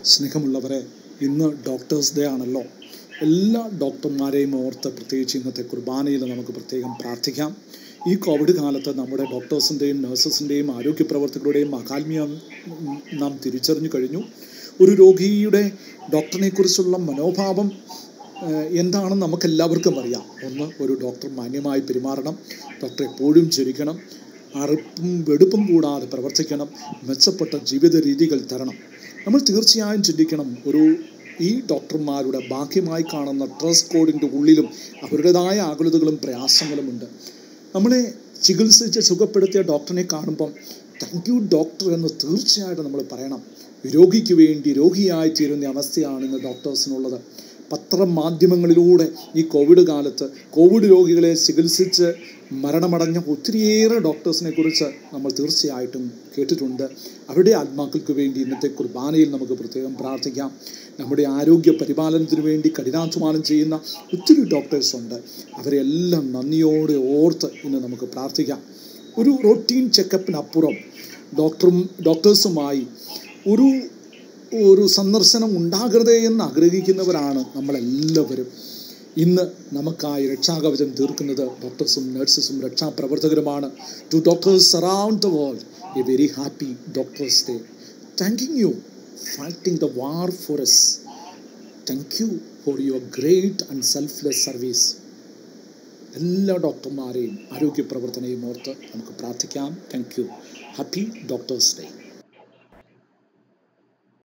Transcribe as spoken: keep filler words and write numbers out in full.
സ്നേഹമുള്ളവരെ, ഇന്ന് doctors day ആണല്ലോ. എല്ലാ ഡോക്ടർമാരെയും ഓർത്ത് പ്രത്യേകിച്ച് ഇന്നത്തെ കുർബാനയിൽ നമുക്ക് പ്രത്യേകം പ്രാർത്ഥിക്കാം. ഈ കോവിഡ് കാലത്ത് നമ്മുടെ ഡോക്ടേഴ്സിൻ്റെയും നഴ്സസിൻ്റെയും ആരോഗ്യ പ്രവർത്തകരുടെയും അകാൽമ്യം നാം തിരിച്ചറിഞ്ഞു കഴിഞ്ഞു. ഒരു രോഗിയുടെ ഡോക്ടറിനെക്കുറിച്ചുള്ള മനോഭാവം എന്താണെന്ന് നമുക്കെല്ലാവർക്കും അറിയാം. ഒന്ന്, ഒരു ഡോക്ടർ മാന്യമായി പെരുമാറണം, ഡോക്ടർ എപ്പോഴും ചിരിക്കണം, അറുപ്പും വെടുപ്പും കൂടാതെ പ്രവർത്തിക്കണം, മെച്ചപ്പെട്ട ജീവിത രീതികൾ തരണം. നമ്മൾ തീർച്ചയായും ചിന്തിക്കണം, ഒരു ഈ ഡോക്ടർമാരുടെ ബാഹ്യമായി കാണുന്ന ഡ്രസ് കോഡിൻ്റെ ഉള്ളിലും അവരുടേതായ ആകുലതകളും പ്രയാസങ്ങളുമുണ്ട്. നമ്മളെ ചികിത്സിച്ച് സുഖപ്പെടുത്തിയ ഡോക്ടറിനെ കാണുമ്പം താങ്ക് യു ഡോക്ടർ എന്ന് തീർച്ചയായിട്ടും നമ്മൾ പറയണം. രോഗിക്ക് വേണ്ടി രോഗിയായി തീരുന്ന അവസ്ഥയാണ് ഇന്ന് ഡോക്ടേഴ്സിനുള്ളത്. പത്രമാധ്യമങ്ങളിലൂടെ ഈ കോവിഡ് കാലത്ത് കോവിഡ് രോഗികളെ ചികിത്സിച്ച് മരണമടഞ്ഞ ഒത്തിരിയേറെ ഡോക്ടേഴ്സിനെ കുറിച്ച് നമ്മൾ തീർച്ചയായിട്ടും കേട്ടിട്ടുണ്ട്. അവരുടെ ആത്മാക്കൾക്ക് വേണ്ടി ഇന്നത്തെ കുർബാനയിൽ നമുക്ക് പ്രത്യേകം പ്രാർത്ഥിക്കാം. നമ്മുടെ ആരോഗ്യ പരിപാലനത്തിന് വേണ്ടി കഠിനാധ്വാനം ചെയ്യുന്ന ഒത്തിരി ഡോക്ടേഴ്സുണ്ട്. അവരെല്ലാം നന്ദിയോടെ ഓർത്ത് ഇന്ന് നമുക്ക് പ്രാർത്ഥിക്കാം. ഒരു റൊട്ടീൻ ചെക്കപ്പിനപ്പുറം ഡോക്ടറും ഡോക്ടേഴ്സുമായി ഒരു ഒരു സന്ദർശനം ഉണ്ടാകരുതേ എന്ന് ആഗ്രഹിക്കുന്നവരാണ് നമ്മളെല്ലാവരും. ഇന്ന് നമുക്കായി രക്ഷാകവചം തീർക്കുന്നത് ഡോക്ടേഴ്സും നഴ്സസും രക്ഷാപ്രവർത്തകരുമാണ്. To doctors around the world, a very happy doctors day. Thanking you fighting the war for us. Thank you for your great and selfless service. എല്ലാ ഡോക്ടർമാരെയും ആരോഗ്യ പ്രവർത്തനയും ഓർത്ത് നമുക്ക് പ്രാർത്ഥിക്കാം. Thank you. Happy doctors day.